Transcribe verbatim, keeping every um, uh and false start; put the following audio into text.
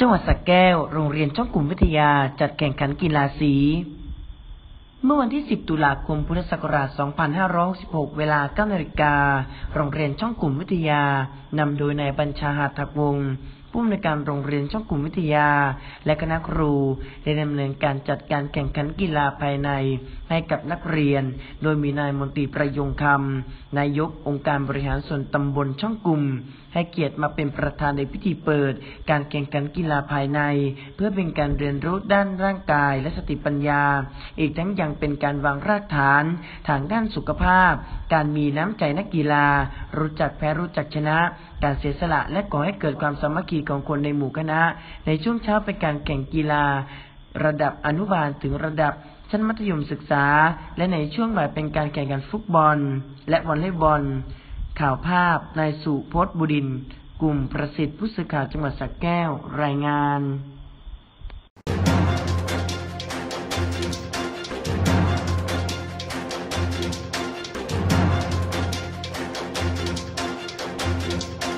งหวัดสระแก้วโรงเรียนช่องกลุ่มวิทยาจัดแข่งขันกีฬาสีเมื่อวันที่สิบตุลาคมพุทธศักราชสองพันห้าร้อยหกสิบหกเวลา เก้านาฬิกาโรงเรียนช่องกลุ่มวิทยานำโดยนายบัญชาหาถักวงศ์ผู้อำนวยการโรงเรียนช่องกลุ่มวิทยาและคณะครูได้ดำเนินการจัดการแข่งขันกีฬาภายในให้กับนักเรียนโดยมีนายมนตรีประยงคำนายกองค์การบริหารส่วนตำบลช่องกลุ่มให้เกียรติมาเป็นประธานในพิธีเปิดการแข่งขันกีฬาภายในเพื่อเป็นการเรียนรู้ด้านร่างกายและสติปัญญาอีกทั้งยังเป็นการวางรากฐานทางด้านสุขภาพการมีน้ำใจนักกีฬารู้จักแพ้รู้จักชนะการเสียสละและก่อให้เกิดความสามัคคีของคนในหมู่คณะในช่วงเช้าเป็นการแข่งกีฬาระดับอนุบาลถึงระดับชั้นมัธยมศึกษาและในช่วงบ่ายเป็นการแข่งขันฟุตบอลและวอลเลย์บอลข่าวภาพนายสุพจน์บุดินทร์กลุ่มประสิทธิ์ผู้สื่อข่าวจังหวัดสระแก้วรายงาน